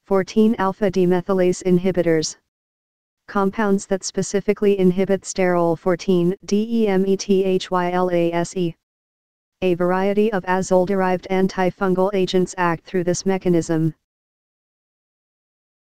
14-alpha demethylase inhibitors. Compounds that specifically inhibit sterol 14 demethylase. A variety of azole-derived antifungal agents act through this mechanism.